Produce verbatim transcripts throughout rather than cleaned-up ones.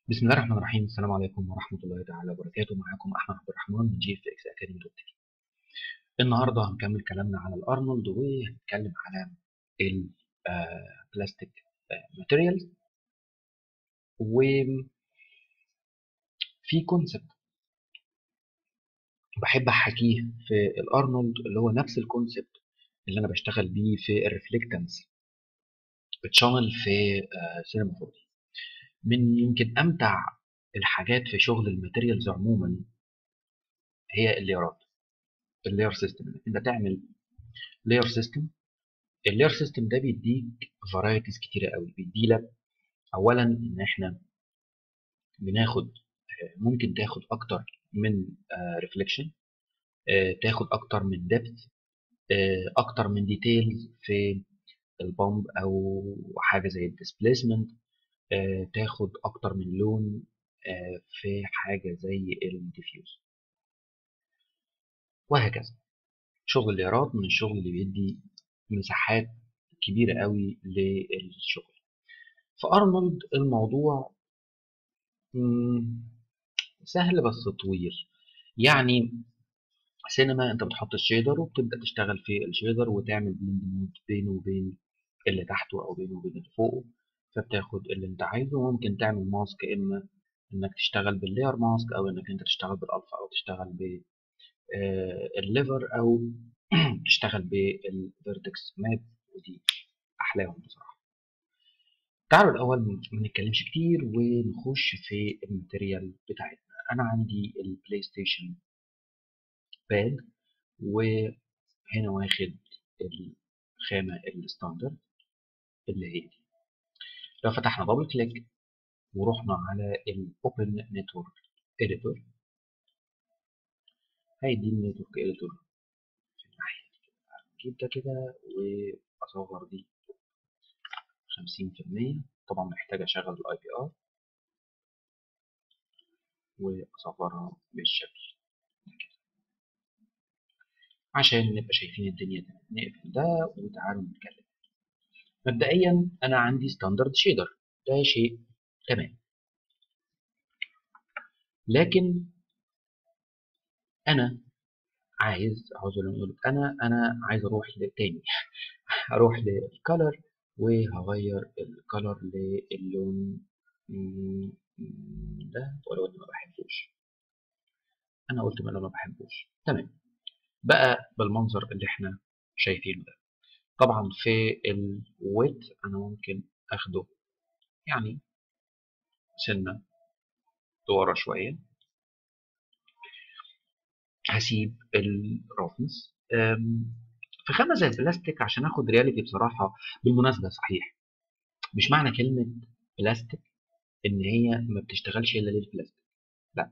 بسم الله الرحمن الرحيم. السلام عليكم ورحمة الله تعالى وبركاته. معاكم أحمد عبد الرحمن من جي اف اكس اكاديمي دوت تي. النهارده هنكمل كلامنا على الأرنولد وهنتكلم على البلاستيك ماتيريالز. وفي كونسبت بحب أحكيه في الأرنولد اللي هو نفس الكونسبت اللي أنا بشتغل بيه في الريفلكتنس تشانل في سينما فور دي. من يمكن أمتع الحاجات في شغل الماتيريالز عموما هي الليرات، اللاير سيستم، انك انت تعمل لاير سيستم. اللاير سيستم ده بيديك فرايتيز كتيره قوي. بيديلك اولا ان احنا بناخد، ممكن تاخد اكتر من ريفليكشن، تاخد اكتر من ديبث، اكتر من ديتيلز في البامب او حاجه زي الديسبيسمنت، تاخد اكتر من لون في حاجه زي الديفيوز، وهكذا. شغل اللايرات من الشغل اللي بيدي مساحات كبيره قوي للشغل. في ارنولد الموضوع سهل بس طويل. يعني سينما انت بتحط الشيدر وبتبدا تشتغل في الشيدر وتعمل بلند مود بينه وبين اللي تحته او بينه وبين اللي فوقه، فبتاخد اللي انت عايزه. وممكن تعمل ماسك، اما انك تشتغل باللير ماسك او انك انت تشتغل بالالفا او تشتغل بالليفر او تشتغل بالفيرتكس ماب، ودي احلاهم بصراحه. تعالوا الاول ما نتكلمش كتير ونخش في الماتيريال بتاعتنا. انا عندي البلاي ستيشن باد، وهنا واخد الخامة الستاندرد اللي هي دي. لو فتحنا دبل كليك ورحنا على الاوبن نتورك اديتور، هيدي النتورك اديتور في الناحية دي. اجيب ده كده واصغر دي خمسين في المية. طبعا محتاج اشغل الاي بي ار واصغرها بالشكل ده كده عشان نبقى شايفين الدنيا ده. نقفل ده وتعالوا نتكلم. مبدئيا انا عندي ستاندرد شيدر، ده شيء تمام. لكن انا عايز عاوز نقول انا انا عايز اروح لتاني هروح للكالر وهغير الكالر للون ده، ولو اني ما بحبوش. انا قلت ما انا ما بحبوش. تمام، بقى بالمنظر اللي احنا شايفينه ده. طبعا في الويت انا ممكن اخده يعني سنه لورا شويه. هسيب الرفنس في خامة زي البلاستيك عشان اخد رياليتي بصراحة. بالمناسبة صحيح، مش معنى كلمة بلاستيك ان هي ما بتشتغلش الا للبلاستيك، لا.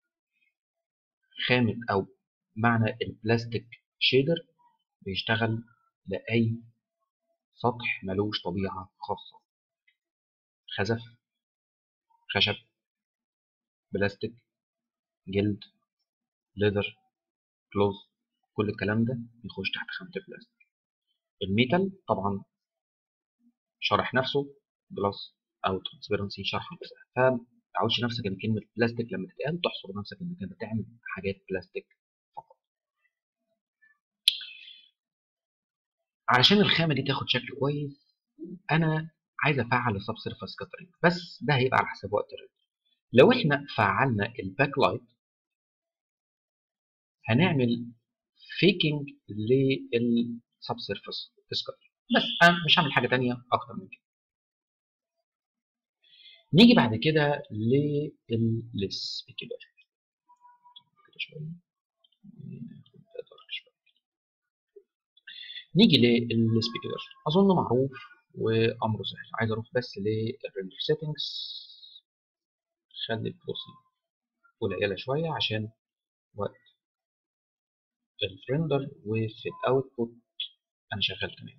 خامة او معنى البلاستيك شيدر بيشتغل لأي سطح ملوش طبيعة خاصة. خزف، خشب، بلاستيك، جلد، ليذر، كلوز، كل الكلام ده بيخش تحت خامة البلاستيك. الميتال طبعا شرح نفسه، جلاس او ترانسبيرنسي شرح نفسها. فما تعودش نفسك ان كلمه بلاستيك لما تتقال تحصر نفسك انك انت تعمل حاجات بلاستيك فقط. علشان الخامه دي تاخد شكل كويس انا عايز افعل السب سيرفيس كاترينج، بس ده هيبقى على حساب وقت الريندر. لو احنا فعلنا الباك لايت هنعمل فيكينج للسب سيرفيس كاترينج، بس انا مش هعمل حاجه ثانيه اكتر من كده. نيجي بعد كده للسبيكيولر كده شويه. نيجي للسبيكر. اظن معروف وامره سهل. عايز اروح بس للريندر سيتنجز، خلي البروسي قليله شويه عشان وقت الريندر. وفي الاوتبوت انا شغال تمام.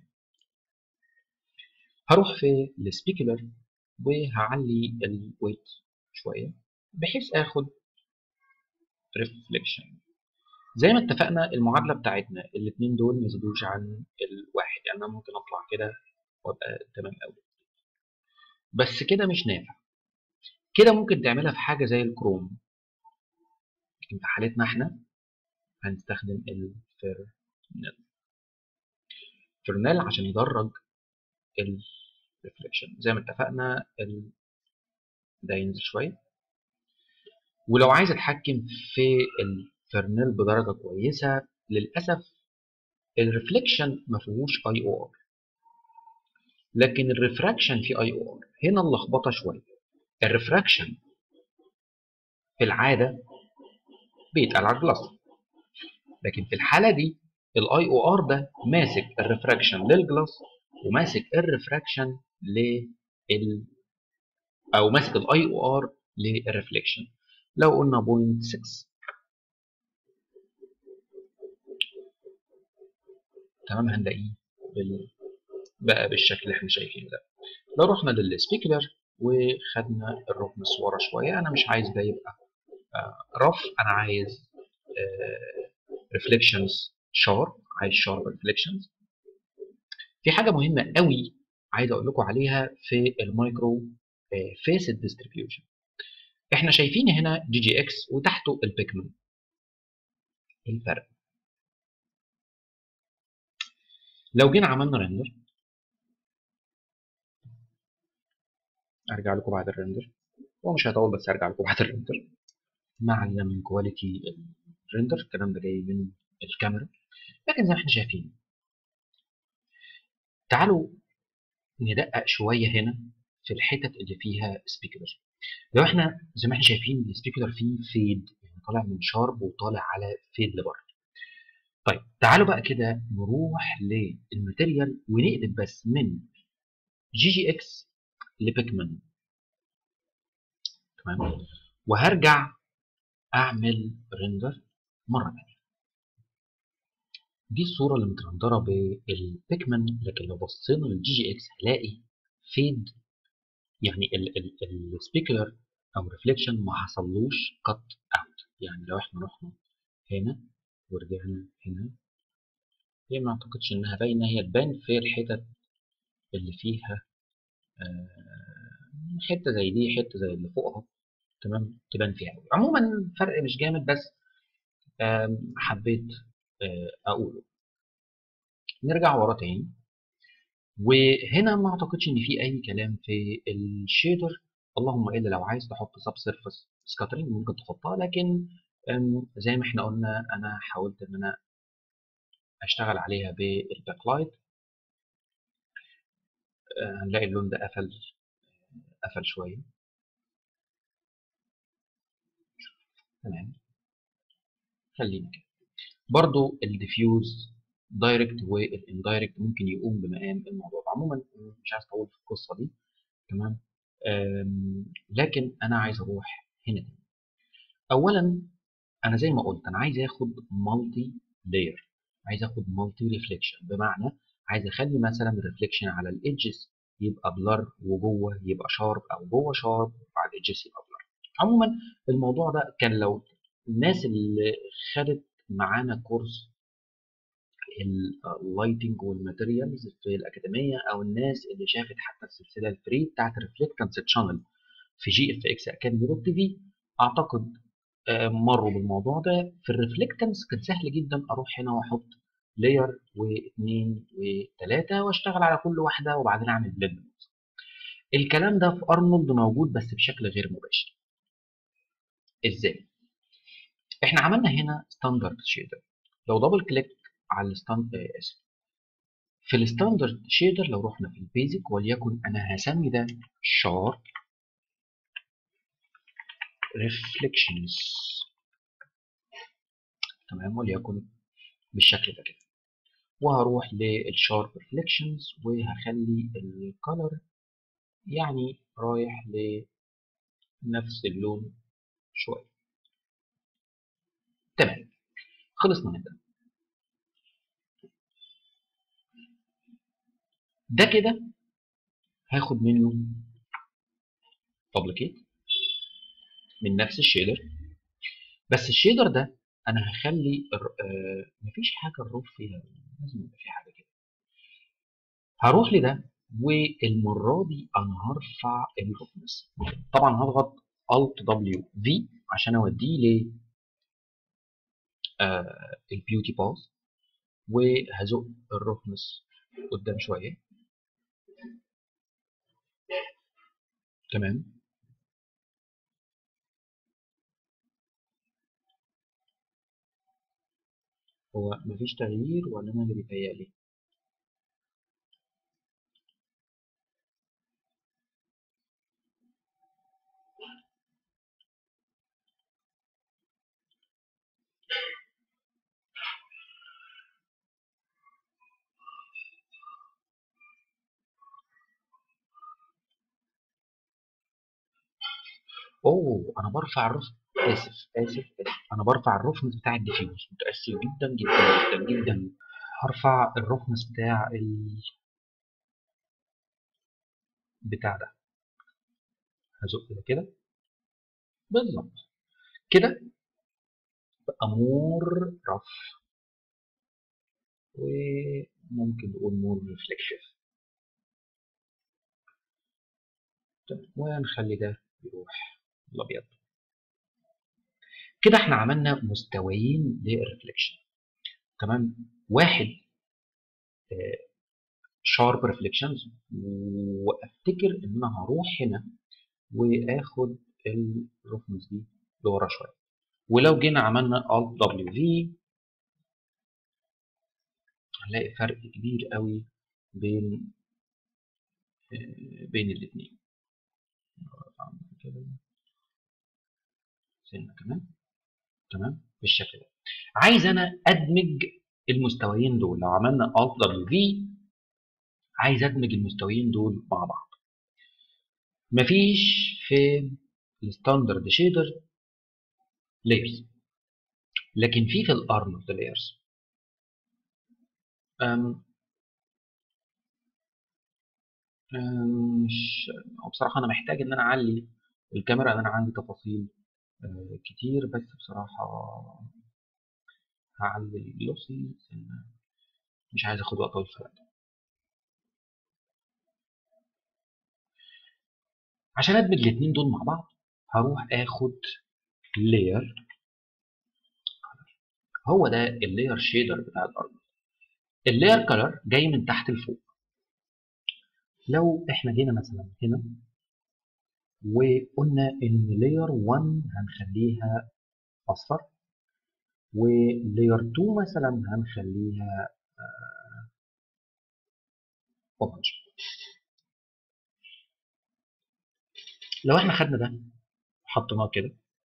هروح في السبيكولر وهعلي الويت شويه بحيث اخد ريفليكشن. زي ما اتفقنا المعادله بتاعتنا الاثنين دول ما يزيدوش عن الواحد. يعني انا ممكن اطلع كده وابقى تمام قوي، بس كده مش نافع. كده ممكن تعملها في حاجه زي الكروم، لكن في حالتنا احنا هنستخدم الفيرنل. فرنال عشان يدرج الريفليكشن زي ما اتفقنا. ال... ده ينزل شويه. ولو عايز اتحكم في الفرنال بدرجه كويسه، للاسف الريفليكشن ما فيهوش اي او ار، لكن الريفراكشن فيه اي او ار. هنا اللخبطه شويه. الريفراكشن في العاده بيتقال على الجلاس، لكن في الحاله دي الاي او ار ده ماسك الريفراكشن للجلاس وماسك الريفراكشن لل او ماسك الاي او ار للريفليكشن. لو قلنا بوينت ستة تمام هنلاقيه بال... بقى بالشكل اللي احنا شايفينه ده. لو رحنا للسبيكولر وخدنا الرفنس ورا شويه، انا مش عايز ده يبقى رف، انا عايز ريفليكشنز شارب، عايز شارب ريفليكشنز. في حاجه مهمه قوي عايز اقول لكم عليها في المايكرو فيس ديستريبيوشن. احنا شايفين هنا جي جي اكس وتحته البيكمن. ايه الفرق؟ لو جينا عملنا ريندر، ارجع لكم بعد الريندر، هو مش هيطول بس ارجع لكم بعد الريندر. ما علينا من كواليتي الريندر، الكلام ده جاي من الكاميرا. لكن زي ما احنا شايفين، تعالوا ندقق شويه هنا في الحتت اللي فيها سبيكولر. لو احنا زي ما احنا شايفين السبيكولر فيه فيد، يعني طالع من شارب وطالع على فيد لبره. طيب تعالوا بقى كده نروح للماتيريال ونقلب بس من جي جي اكس لبيكمن. تمام. وهرجع اعمل ريندر مره ثانيه. دي الصوره اللي مترندره بالبيكمن، لكن لو بصينا للجي جي اكس هلاقي فيد، يعني السبيكولر او ريفليكشن ما حصلوش كات اوت. يعني لو احنا رحنا هنا ورجعنا هنا، هي ما اعتقدش انها باينه، هي تبان في الحتت اللي فيها آه حته زي دي، حته زي اللي فوقها، تمام، تبان فيها قوي. عموما الفرق مش جامد، بس آه حبيت آه اقوله. نرجع ورا تاني، وهنا ما اعتقدش ان في اي كلام في الشيدر، اللهم الا لو عايز تحط سب سيرفيس سكاترينج ممكن تحطها، لكن زي ما احنا قلنا انا حاولت ان انا اشتغل عليها بالباك لايت. هنلاقي اللون ده قفل قفل شويه. تمام، خلينا كده. برضو الديفيوز دايركت والاندايركت ممكن يقوم بمقام الموضوع. عموما مش عايز اطول في القصه دي، تمام. لكن انا عايز اروح هنا تاني. اولا انا زي ما قلت انا عايز اخد مالتي لاير، عايز اخد مالتي ريفليكشن، بمعنى عايز اخلي مثلا الريفليكشن على الايدجز يبقى بلر وجوه يبقى شارب، او جوه شارب وعلى الايدجز يبقى بلر. عموما الموضوع ده كان لو الناس اللي خدت معانا كورس اللايتنج والماتيريالز في الاكاديميه، او الناس اللي شافت حتى السلسله الفري بتاعت ريفليكتنس تشانل في جي اف اكس اكاديمي دوت تي في، اعتقد مروا بالموضوع ده. في الريفليكتنس كان سهل جدا اروح هنا واحط لاير واثنين وثلاثه واشتغل على كل واحده وبعدين اعمل بلند. الكلام ده في ارنولد موجود بس بشكل غير مباشر. ازاي؟ احنا عملنا هنا ستاندرد شيدر. لو دبل كليك على الستاندرد اسف في الستاندرد شيدر، لو رحنا في البيزك وليكن انا هسمي ده شارب ريفليكشنز، تمام، وليكن بالشكل ده كده. وهروح للشارب ريفليكشنز وهخلي الكالر يعني رايح لنفس اللون شويه. تمام، خلصنا من ده. ده كده هاخد منه دبليكيت من نفس الشيدر، بس الشيدر ده انا هخلي آه مفيش حاجه الروف فيها، لازم يبقى في حاجه كده. هروح لده والمره دي انا هرفع الروفنس. طبعا هضغط Alt W V عشان اوديه ل آه البيوتي باث، وهزق الرفنس قدام شويه. تمام. هو مفيش تغيير ولا انا اللي بيتهيألي؟ اوه انا برفع الرفن. اسف اسف اسف انا برفع الرفنس بتاع الديفيوز. متأسف جدا جدا جدا جدا. هرفع الرفنس بتاع ال... بتاع ده. هزق ده كده بالظبط كده، بقى مور رف، وممكن نقول مور ريفلكشن. ونخلي ده يروح الابيض. كده احنا عملنا مستويين للريفلكشن. تمام. واحد شارب ريفليكشنز، وافتكر ان انا هروح هنا واخد الرفنس دي لورا شويه. ولو جينا عملنا Alt W V هنلاقي فرق كبير قوي بين بين الاثنين. كده سنه كمان. تمام بالشكل ده. عايز انا ادمج المستويين دول. لو عملنا Alt W V عايز ادمج المستويين دول مع بعض. مفيش في الستاندرد شيدر لايرز، لكن في في الارنولد لايرز. مش بصراحه انا محتاج ان انا اعلي الكاميرا، لان انا عندي تفاصيل كتير، بس بصراحه هعلي اللوسي. مش عايز اخد وقت طويل في الكلام ده. عشان ادمج الاثنين دول مع بعض هروح اخد لاير. هو ده اللاير شيدر بتاع الارض. اللاير كلر جاي من تحت لفوق. لو احنا جينا مثلا هنا وقلنا ان لاير واحد هنخليها اصفر، ولاير اتنين مثلا هنخليها اورنج. لو احنا خدنا ده وحطيناه كده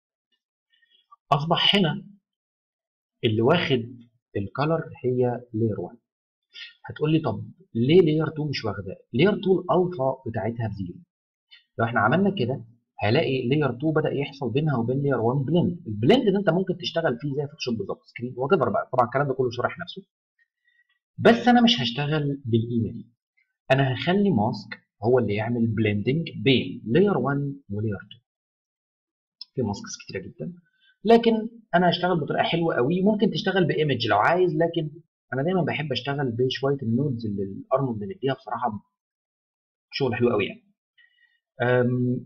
اصبح هنا اللي واخد الكالر هي لاير واحد. هتقول لي طب ليه لاير اتنين مش واخده؟ لاير اتنين الالفا بتاعتها بزيرو. لو احنا عملنا كده هلاقي لاير اتنين بدا يحصل بينها وبين لاير واحد بلند. البلند ده انت ممكن تشتغل فيه زي فوتوشوب بالظبط، سكرين وات ايفر بقى. طبعا الكلام ده كله شرح نفسه، بس انا مش هشتغل بالقيمه دي. انا هخلي ماسك هو اللي يعمل بلندنج بين لاير واحد ولاير اتنين. في ماسكس كتيره جدا، لكن انا هشتغل بطريقه حلوه قوي. ممكن تشتغل بايمج لو عايز، لكن انا دايما بحب اشتغل بشويه النودز اللي الارنولد مديها. بصراحه شغل حلو قوي يعني. أم،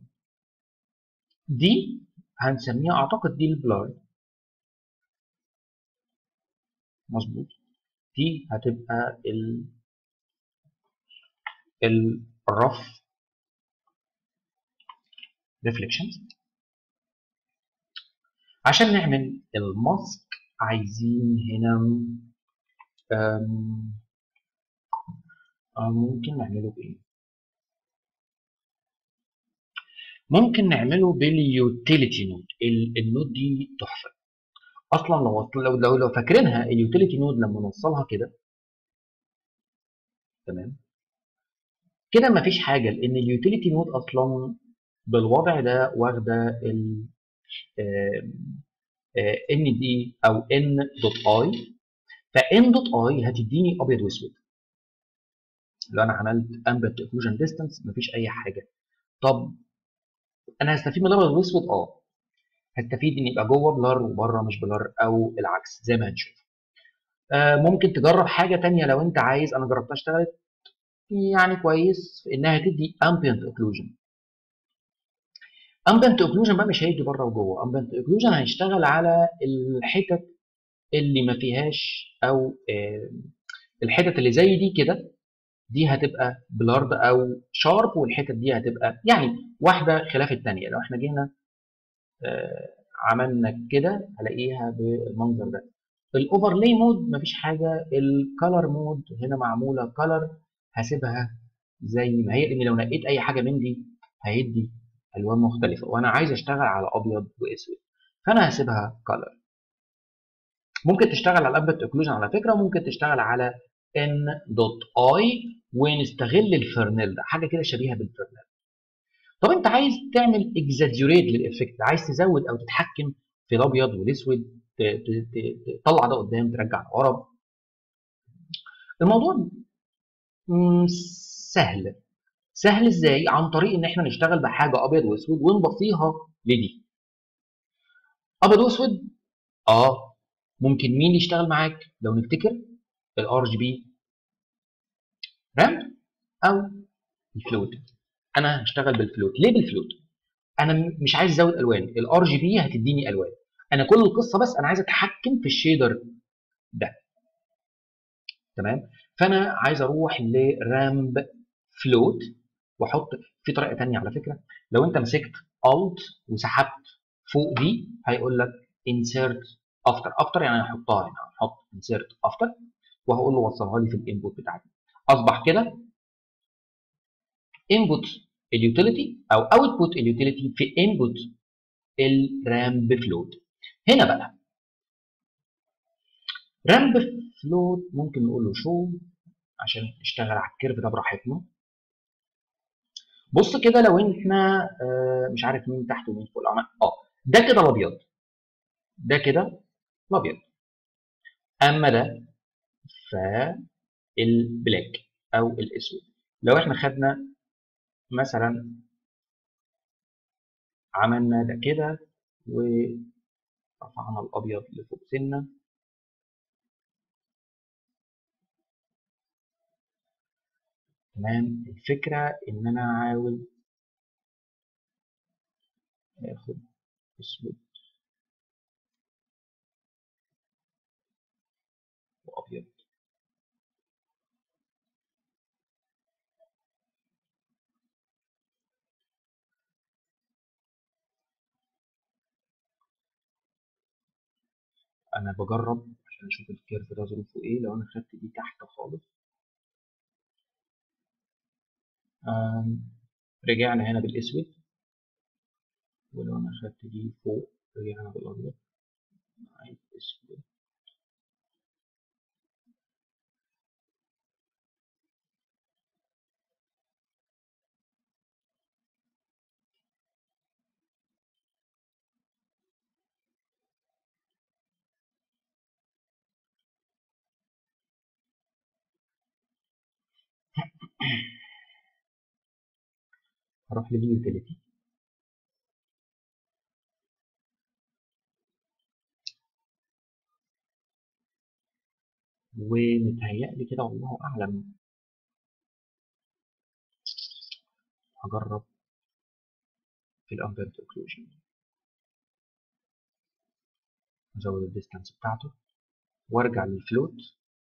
دي هنسميها اعتقد دي البلار. مظبوط. دي هتبقى ال الرف ريفليكشنز. عشان نعمل الماسك عايزين هنا أم، أم، ممكن نعمله بايه؟ ممكن نعمله باليوتيليتي نود. النود دي تحفه اصلا. لو لو لو, لو فاكرينها اليوتيليتي نود لما نوصلها كده تمام كده مفيش حاجه، لان اليوتيليتي نود اصلا بالوضع ده واخده ال ان دي او ان دوت اي. فان دوت اي هتديني ابيض واسود. لو انا عملت امبت اوكلوجن ديستانس مفيش اي حاجه. طب انا هستفيد من الابيض والاسود؟ اه هستفيد ان يبقى جوه بلر وبره مش بلر، او العكس زي ما هنشوف. آه ممكن تجرب حاجه تانية لو انت عايز. انا جربتها اشتغلت يعني كويس، انها تدي ambient occlusion. امبنت اوكلوجن بقى مش هيجي بره وجوه. امبنت اوكلوجن هيشتغل على الحتت اللي ما فيهاش، او آه، الحتت اللي زي دي كده، دي هتبقى بلارد او شارب، والحتت دي هتبقى يعني واحده خلاف الثانيه. لو احنا جينا آه، عملنا كده هلاقيها بالمنظر ده. الاوفرلاي مود مفيش حاجه. الكالر مود هنا معموله كالر، هسيبها زي ما هي، لان لو نقيت اي حاجه من دي هيدي الوان مختلفه، وانا عايز اشتغل على ابيض واسود، فانا هسيبها كالر. ممكن تشتغل على الابيض اوكلوجن على فكره، وممكن تشتغل على ان دوت اي ونستغل الفرنيل ده، حاجه كده شبيهه بالفرنيل. طب انت عايز تعمل اكزاجيريت للافكت، عايز تزود او تتحكم في الابيض والاسود، ت- ت- ت- تطلع ده قدام ترجع لورا. الموضوع مم، سهل. سهل ازاي؟ عن طريق ان احنا نشتغل بحاجه ابيض واسود ونضيفيها لدي. ابيض واسود، اه ممكن مين يشتغل معاك لو نفتكر؟ الار جي بي رامب او الفلوت. انا هشتغل بالفلوت. ليه بالفلوت؟ انا م- مش عايز ازود الوان، الار جي بي هتديني الوان. انا كل القصه بس انا عايز اتحكم في الشيدر ده. تمام. فانا عايز اروح لرامب فلوت واحط. في طريقه ثانيه على فكره، لو انت مسكت الت وسحبت فوق دي هيقول لك انسيرت افتر. افتر يعني هحطها هنا، هحط انسيرت افتر وهقول له وصلها لي في الانبوت بتاعتي. اصبح كده انبوت اليوتيليتي او اوتبوت اليوتيليتي في انبوت الرامب فلوت. هنا بقى رامب فلوت ممكن نقول له شو عشان نشتغل على الكيرف ده براحتنا. بص كده لو احنا آه، مش عارف مين تحت ومين فوق العمل، اه ده كده الابيض، ده كده الابيض، اما ده فالبلاك او الاسود. لو احنا خدنا مثلا عملنا ده كده ورفعنا الابيض لفوق سنه، تمام. الفكره ان انا عاوز اخد اسود وابيض. انا بجرب عشان اشوف الكيرف ده ظروفه ايه. لو انا خدت دي تحت خالص، آم، رجعنا هنا بالاسود، ولو انا خدت دي فوق رجعنا بالابيض. عايز اسود. هروح لليوتيليتي ومتهيألي كده والله اعلم هجرب في الامبيرت اوكلوجن، ازود الديستانس بتاعته وارجع للفلوت.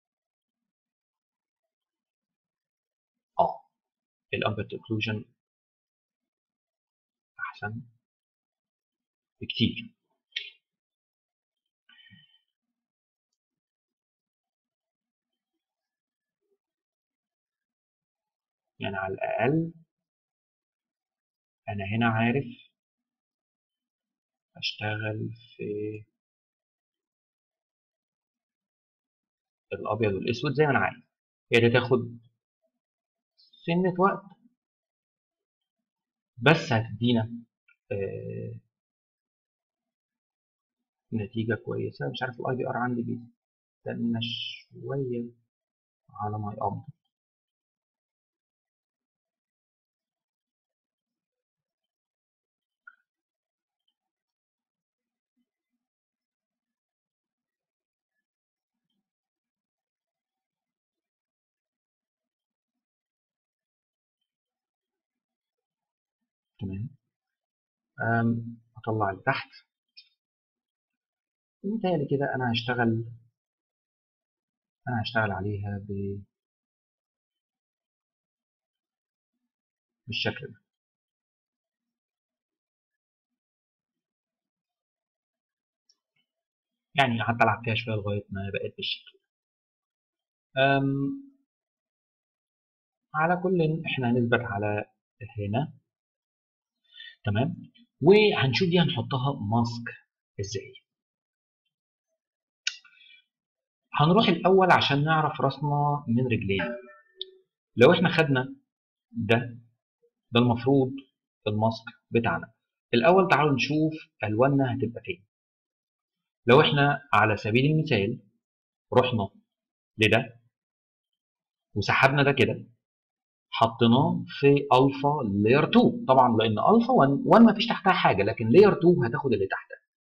اه الامبيرت اوكلوجن احسن بكتير. يعني على الاقل انا هنا عارف اشتغل في الابيض والاسود زي ما انا عايز. هي دي تاخد سنة وقت بس هتدينا آه نتيجة كويسة. مش عارف الاي بي ار عندي بيستنى شوية على ما يقبض. تمام. اطلع اللي تحت. مثالي كده انا هشتغل انا هشتغل عليها ب... بالشكل ده. يعني قعدت العب فيها شويه لغايه ما بقت بالشكل ده. على كل احنا هنثبت على هنا، تمام، وهنشوف دي هنحطها ماسك ازاي. هنروح الاول عشان نعرف راسنا من رجلينا. لو احنا خدنا ده ده المفروض الماسك بتاعنا. الاول تعالوا نشوف الواننا هتبقى فين. لو احنا على سبيل المثال رحنا لده وسحبنا ده كده، حطيناه في الفا لاير اتنين، طبعا لان الفا واحد واحد ما فيش تحتها حاجه، لكن لاير اتنين هتاخد اللي تحتها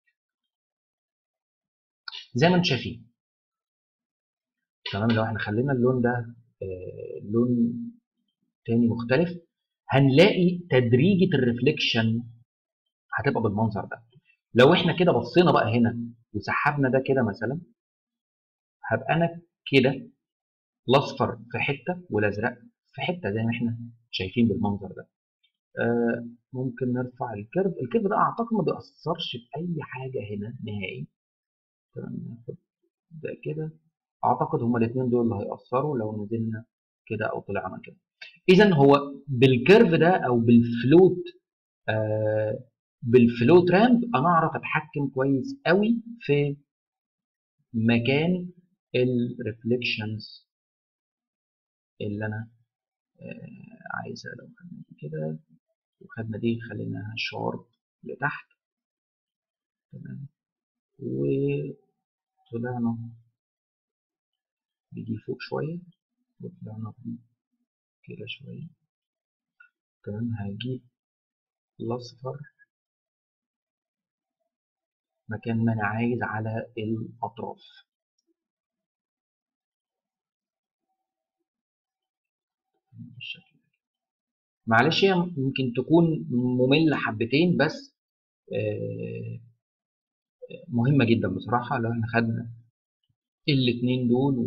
زي ما انتم شايفين. تمام. لو احنا خلينا اللون ده آه لون تاني مختلف، هنلاقي تدريجه الريفليكشن هتبقى بالمنظر ده. لو احنا كده بصينا بقى هنا وسحبنا ده كده مثلا، هبقى انا كده الاصفر في حته والازرق في حته زي ما احنا شايفين بالمنظر ده. آه ممكن نرفع الكيرف. الكيرف ده اعتقد ما بيأثرش باي حاجه هنا نهائي. تمام. ناخد ده كده، اعتقد هما الاثنين دول اللي هيأثروا لو نزلنا كده او طلعنا كده. اذا هو بالكيرف ده او بالفلوت آه بالفلوت رامب انا اعرف اتحكم كويس قوي في مكان الريفليكشنز اللي انا آه عايزها. لو خدنا دي كده وخدنا دي خليناها شارب لتحت، تمام، وطلعنا بيجي فوق شويه وطلعنا بيه كده شويه، تمام. هجيب الاصفر مكان ما انا عايز على الاطراف. بالشكل ده. معلش هي ممكن تكون مملة حبتين، بس آه مهمة جدا بصراحة. لو احنا خدنا الاتنين دول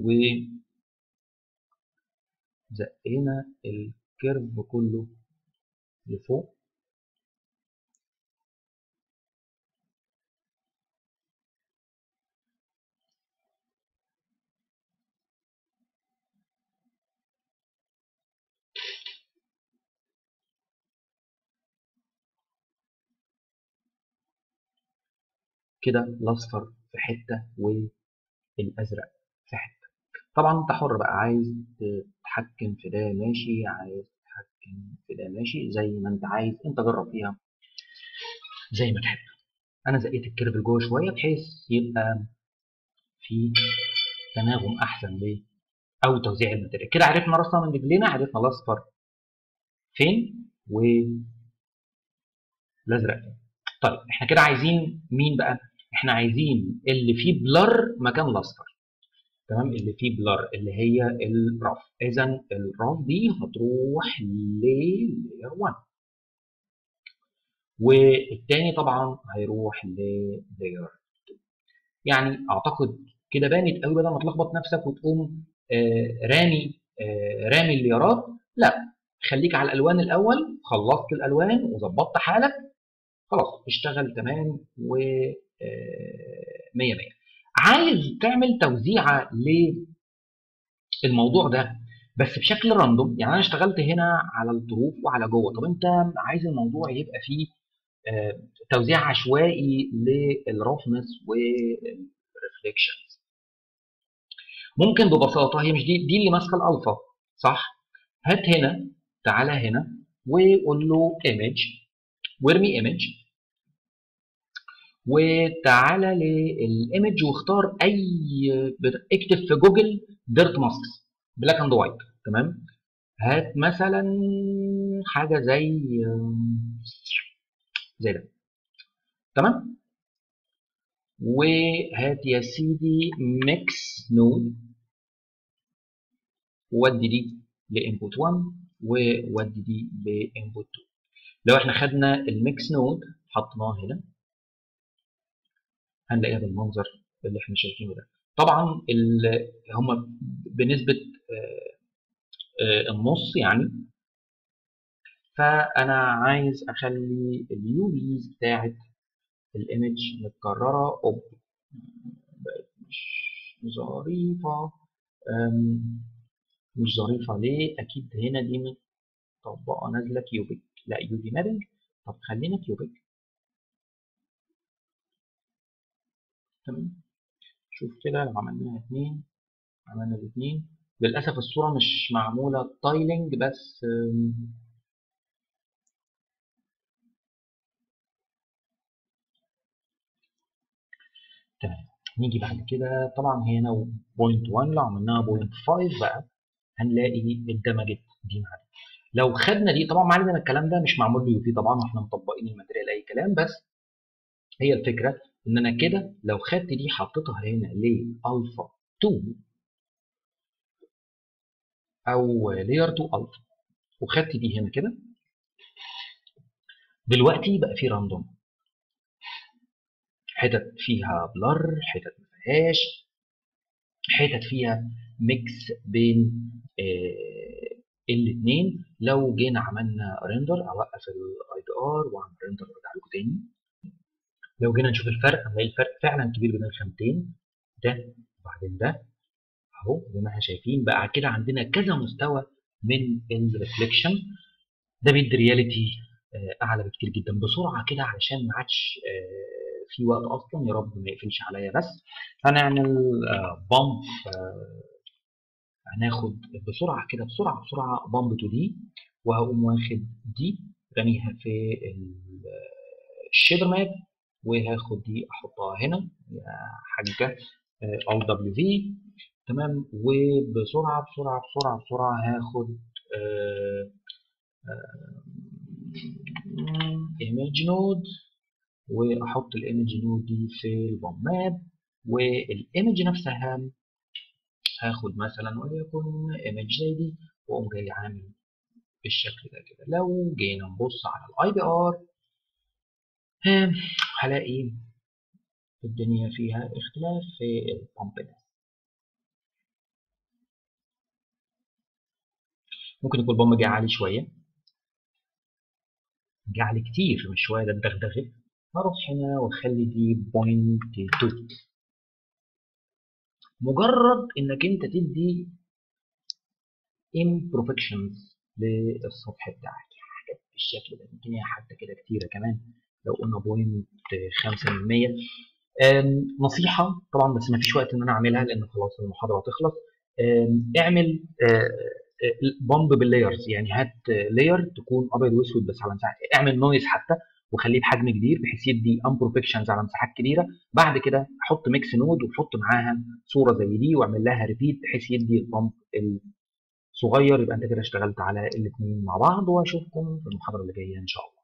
وزقينا الكيرف كله لفوق، كده الاصفر في حتة والازرق في حتة. طبعا انت حر بقى، عايز تتحكم في ده ماشي، عايز تتحكم في ده ماشي، زي ما انت عايز. انت جرب فيها زي ما تحب. انا زقيت الكيرف لجوه شويه بحيث يبقى في تناغم احسن ليه او توزيع الماتيريال. كده عرفنا راسنا من رجلينا، عرفنا الاصفر فين والازرق فين. طيب احنا كده عايزين مين بقى؟ احنا عايزين اللي فيه بلر مكان الاصفر، تمام، اللي فيه بلر اللي هي الرف. اذا الرف دي هتروح للاير واحد، والتاني طبعا هيروح للاير. يعني اعتقد كده بانت قوي، بدل ما تلخبط نفسك وتقوم آه رامي آه رامي الليارات. لا، خليك على الالوان الاول. خلصت الالوان وظبطت حالك، خلاص اشتغل تمام و مية مية. عايز تعمل توزيعه للموضوع ده بس بشكل راندوم. يعني انا اشتغلت هنا على الظروف وعلى جوه. طب انت عايز الموضوع يبقى فيه آه توزيع عشوائي للرفنس والريفليكشن. ممكن ببساطه، هي مش دي دي اللي ماسكه الالفا صح؟ هات هنا، تعالى هنا وقول له ايمج وارمي ايمج، وتعالى للايمج واختار اي، اكتب في جوجل ديرت ماسكس بلاك اند وايت، تمام. هات مثلا حاجه زي زي ده، تمام. وهات يا سيدي ميكس نود، وودي دي لانبوت واحد وودي دي لانبوت اتنين. لو احنا خدنا الميكس نود حطيناه هنا هنلاقيها بالمنظر اللي احنا شايفينه ده. طبعا هم بنسبه آه، آه، النص يعني. فانا عايز اخلي اليو فيز بتاعت الايمج متكرره اوب، بقت مش ظريفه. أم، مش ظريفه ليه؟ اكيد هنا دي مطبقه نازله كيوبيك، لا يو في مابنج. طب خلينا كيوبيك. تمام. شوف كده لو عملناها اتنين، عملنا الاثنين. للاسف الصوره مش معموله تايلنج بس. أم، تمام. نيجي بعد كده طبعا هنا بوينت واحد، لو عملناها بوينت خمسة بقى هنلاقي اندمجت دي مع دي. لو خدنا دي طبعا معلم الكلام ده مش معمول له يو في طبعا، واحنا مطبقين الماتيريال اي كلام، بس هي الفكره ان انا كده لو خدت دي حطيتها هنا لالفا اتنين او لاير اتنين الفا، وخدت دي هنا كده، دلوقتي بقى في راندوم، حتت فيها بلر، حتت ما فيهاش، حتت فيها ميكس بين آه الاثنين. لو جينا عملنا ريندر، اوقف الاي بي ار واعمل ريندر وارجع لكم تاني. لو جينا نشوف الفرق هنلاقي الفرق فعلا كبير بين الخامتين، ده وبعدين ده اهو زي ما احنا شايفين. بقى كده عندنا كذا مستوى من الريفليكشن، ده بيدي رياليتي اعلى بكتير جدا. بسرعه كده علشان ما عادش في وقت اصلا، يا رب ما يقفلش عليا. بس هنعمل بامب، هناخد بسرعه كده بسرعه بسرعه بامب تو دي، وهقوم واخد دي رميها في الشيدر ماب، وهاخد دي احطها هنا يا حاجه ال دبليو في. تمام. وبسرعه بسرعه بسرعه بسرعه هاخد ايمج نود، واحط الايمج نود دي في البوم ماب، والايمج نفسها هاخد مثلا وليكن ايمج زي دي، واقوم جاي عامل بالشكل ده كده. لو جينا نبص على الاي بي ار هلاقي الدنيا فيها اختلاف في البامب. ممكن يكون البامب جاي عالي شويه، جه عليه كتير مش شويه، ده الدغدغه. هروح هنا واخلي دي بوينت اتنين. مجرد انك انت تدي imperfections للسطح بتاعك، حاجات بالشكل ده. ممكن هي حتى كده كتيره كمان، لو قلنا بوينت خمسة من مية. نصيحه طبعا، بس ما فيش وقت ان انا اعملها لان خلاص المحاضره هتخلص. اعمل بامب باللايرز، يعني هات لاير تكون ابيض واسود بس على مساحه، اعمل نويز حتى وخليه بحجم كبير بحيث يدي امبروفكشنز على مساحات كبيره. بعد كده حط ميكس نود وحط معاها صوره زي دي واعمل لها ريبيت بحيث يدي البامب الصغير. يبقى انت كده اشتغلت على الاثنين مع بعض، واشوفكم في المحاضره اللي جايه ان شاء الله.